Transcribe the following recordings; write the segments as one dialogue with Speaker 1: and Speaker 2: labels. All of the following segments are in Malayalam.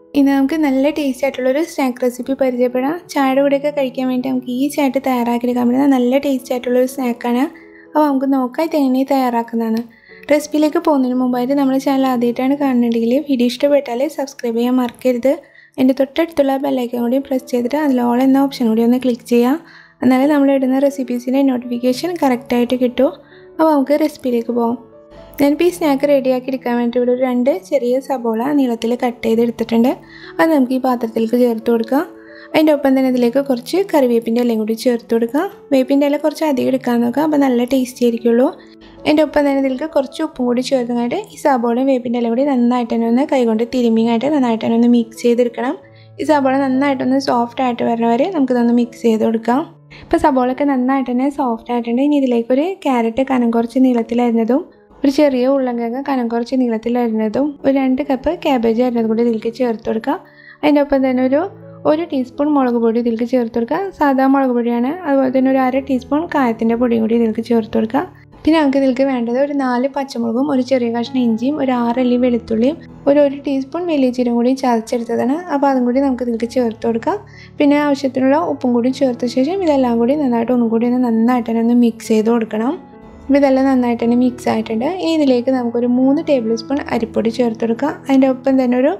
Speaker 1: ഇന്ന് നമുക്ക് നല്ല ടേസ്റ്റി ആയിട്ടുള്ളൊരു സ്നാക്ക് റെസിപ്പി പരിചയപ്പെടാം. ചായയുടെ കൂടെയൊക്കെ കഴിക്കാൻ വേണ്ടി നമുക്ക് ഈസി ആയിട്ട് തയ്യാറാക്കിയെടുക്കാൻ പറ്റുന്ന നല്ല ടേസ്റ്റി ആയിട്ടുള്ളൊരു സ്നാക്കാണ്. അപ്പോൾ നമുക്ക് നോക്കാം ഇത് എങ്ങനെ തയ്യാറാക്കുന്നതാണ്. റെസിപ്പിയിലേക്ക് പോകുന്നതിന് മുമ്പായിട്ട് നമ്മുടെ ചാനൽ ആദ്യമായിട്ടാണ് കാണുന്നുണ്ടെങ്കിൽ വീഡിയോ ഇഷ്ടപ്പെട്ടാൽ സബ്സ്ക്രൈബ് ചെയ്യാൻ മറക്കരുത്. എൻ്റെ തൊട്ടടുത്തുള്ള ബെല്ലൈക്കൺ കൂടി പ്രസ് ചെയ്തിട്ട് അതിൽ ഓൾ എന്ന ഓപ്ഷൻ കൂടി ഒന്ന് ക്ലിക്ക് ചെയ്യാം. എന്നാലേ നമ്മൾ ഇടുന്ന റെസിപ്പീസിൻ്റെ നോട്ടിഫിക്കേഷൻ കറക്റ്റായിട്ട് കിട്ടും. അപ്പോൾ നമുക്ക് റെസിപ്പിയിലേക്ക് പോകാം. ഞാനിപ്പോൾ ഈ സ്നാക്ക് റെഡിയാക്കി എടുക്കാൻ വേണ്ടി ഇവിടെ ഒരു 2 ചെറിയ സബോള നീളത്തിൽ കട്ട് ചെയ്തെടുത്തിട്ടുണ്ട്. അത് നമുക്ക് ഈ പാത്രത്തിലേക്ക് ചേർത്ത് കൊടുക്കാം. അതിൻ്റെ ഒപ്പം തന്നെ ഇതിലേക്ക് കുറച്ച് കറിവേപ്പിൻ്റെ ഇലയും കൂടി ചേർത്ത് കൊടുക്കാം. വേപ്പിൻ്റെ ഇല കുറച്ച് അധികം എടുക്കാൻ നോക്കാം, അപ്പോൾ നല്ല ടേസ്റ്റി ആയിരിക്കുള്ളൂ. അതിൻ്റെ ഒപ്പം തന്നെ ഇതിലേക്ക് കുറച്ച് ഉപ്പും കൂടി ചേർത്തുകൊണ്ട് ഈ സബോളയും വേപ്പിൻ്റെ ഇലയും കൂടി നന്നായിട്ട് തന്നെ ഒന്ന് കൈകൊണ്ട് തിരുമ്മിയായിട്ട് നന്നായിട്ട് തന്നെ ഒന്ന് മിക്സ് ചെയ്തെടുക്കണം. ഈ സബോള നന്നായിട്ടൊന്ന് സോഫ്റ്റ് ആയിട്ട് വരുന്ന വരെ നമുക്കിതൊന്ന് മിക്സ് ചെയ്ത് കൊടുക്കാം. ഇപ്പോൾ സബോളയൊക്കെ നന്നായിട്ട് തന്നെ സോഫ്റ്റ് ആയിട്ടുണ്ട്. ഇനി ഇതിലേക്കൊരു ക്യാരറ്റ് കനം കുറച്ച് നീളത്തിലരിഞ്ഞതും ഒരു ചെറിയ ഉരുളക്കിഴങ്ങ് കനം കുറച്ച് നീളത്തിലരിഞ്ഞതും ഒരു 2 കപ്പ് ക്യാബേജ് അരിഞ്ഞതും കൂടി ഇതിലേക്ക് ചേർത്ത് കൊടുക്കുക. അതിൻ്റെ ഒപ്പം തന്നെ ഒരു ടീസ്പൂൺ മുളക് പൊടി ഇതിലേക്ക് ചേർത്ത് കൊടുക്കുക. സാധാ മുളക് പൊടിയാണ്. അതുപോലെ തന്നെ ഒരു 1/2 ടീസ്പൂൺ കായത്തിൻ്റെ പൊടിയും കൂടി ഇതിലേക്ക് ചേർത്ത് കൊടുക്കുക. പിന്നെ നമുക്ക് ഇതിലേക്ക് വേണ്ടത് ഒരു 4 പച്ചമുളകും ഒരു ചെറിയ കഷ്ണം ഇഞ്ചിയും ഒരു 6 അല്ലി വെളുത്തുള്ളിയും ഒരു ടീസ്പൂൺ വലിയ ജീരകം കൂടി ചതച്ചെടുത്തതാണ്. അപ്പോൾ അതും കൂടി നമുക്ക് ഇതിലേക്ക് ചേർത്ത് കൊടുക്കാം. പിന്നെ ആവശ്യത്തിനുള്ള ഉപ്പും കൂടി ചേർത്ത ശേഷം ഇതെല്ലാം കൂടി നന്നായിട്ട് ഒന്നും കൂടി നന്നായിട്ട് തന്നെ ഒന്ന് മിക്സ് ചെയ്ത് കൊടുക്കണം. അപ്പോൾ ഇതെല്ലാം നന്നായിട്ട് തന്നെ മിക്സ് ആയിട്ടുണ്ട്. ഇനി ഇതിലേക്ക് നമുക്കൊരു 3 ടേബിൾ സ്പൂൺ അരിപ്പൊടി ചേർത്ത് കൊടുക്കുക. അതിൻ്റെ ഒപ്പം തന്നെ ഒരു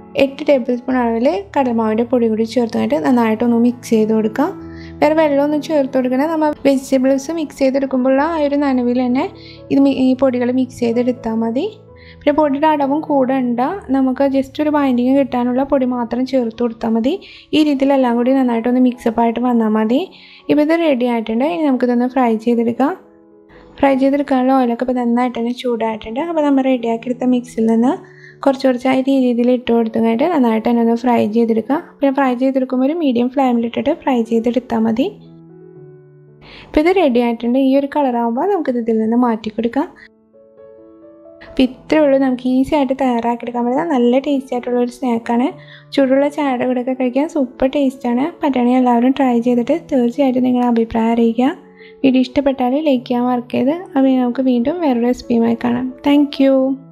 Speaker 1: 8 ടേബിൾ സ്പൂൺ അളവിൽ കടലമാവിൻ്റെ പൊടി കൂടി ചേർത്തിട്ട് നന്നായിട്ടൊന്ന് മിക്സ് ചെയ്ത് കൊടുക്കുക. വേറെ വെള്ളമൊന്നും ചേർത്ത് കൊടുക്കണേ. നമ്മൾ വെജിറ്റബിൾസ് മിക്സ് ചെയ്തെടുക്കുമ്പോഴുള്ള ആ ഒരു നനവിൽ തന്നെ ഈ പൊടികൾ മിക്സ് ചെയ്തെടുത്താൽ മതി. പിന്നെ പൊടിയുടെ അടവും കൂടെ നമുക്ക് ജസ്റ്റ് ഒരു ബൈൻഡിങ് കിട്ടാനുള്ള പൊടി മാത്രം ചേർത്ത് കൊടുത്താൽ മതി. ഈ രീതിയിലെല്ലാം കൂടി നന്നായിട്ടൊന്ന് മിക്സപ്പായിട്ട് വന്നാൽ മതി. ഇപ്പോൾ ഇത് റെഡി ആയിട്ടുണ്ട്. ഇനി നമുക്കിതൊന്ന് ഫ്രൈ ചെയ്തെടുക്കാം. ഫ്രൈ ചെയ്തെടുക്കാനുള്ള ഓയിലൊക്കെ ഇപ്പോൾ നന്നായിട്ട് തന്നെ ചൂടായിട്ടുണ്ട്. അപ്പോൾ നമ്മൾ റെഡിയാക്കിയെടുത്ത മിക്സിൽ നിന്ന് കുറച്ച് ഈ രീതിയിൽ ഇട്ട് കൊടുത്തിട്ട് നന്നായിട്ട് തന്നെ ഒന്ന് ഫ്രൈ ചെയ്തെടുക്കുക. പിന്നെ ഫ്രൈ ചെയ്തെടുക്കുമ്പോൾ ഒരു മീഡിയം ഫ്ലെയിമിലിട്ടിട്ട് ഫ്രൈ ചെയ്തെടുത്താൽ മതി. ഇപ്പോൾ ഇത് റെഡി ആയിട്ടുണ്ട്. ഈ ഒരു കളറാകുമ്പോൾ നമുക്കിത് ഇതിൽ നിന്ന് മാറ്റി കൊടുക്കാം. അപ്പോൾ ഇത്രയേ ഉള്ളൂ. നമുക്ക് ഈസി ആയിട്ട് തയ്യാറാക്കിയെടുക്കാൻ പറ്റുന്ന നല്ല ടേസ്റ്റി ആയിട്ടുള്ളൊരു സ്നാക്കാണ്. ചൂടുള്ള ചായയുടെ കൂടെയൊക്കെ കഴിക്കാൻ സൂപ്പർ ടേസ്റ്റാണ്. പറ്റുകയാണെങ്കിൽ എല്ലാവരും ട്രൈ ചെയ്തിട്ട് തീർച്ചയായിട്ടും നിങ്ങളുടെ അഭിപ്രായം അറിയിക്കുക. വീഡിയോ ഇഷ്ടപ്പെട്ടാൽ ലൈക്ക് ചെയ്യാൻ മറക്കരുത്. അപ്പോൾ നമുക്ക് വീണ്ടും വേറൊരു റെസിപ്പിയുമായി കാണാം. താങ്ക്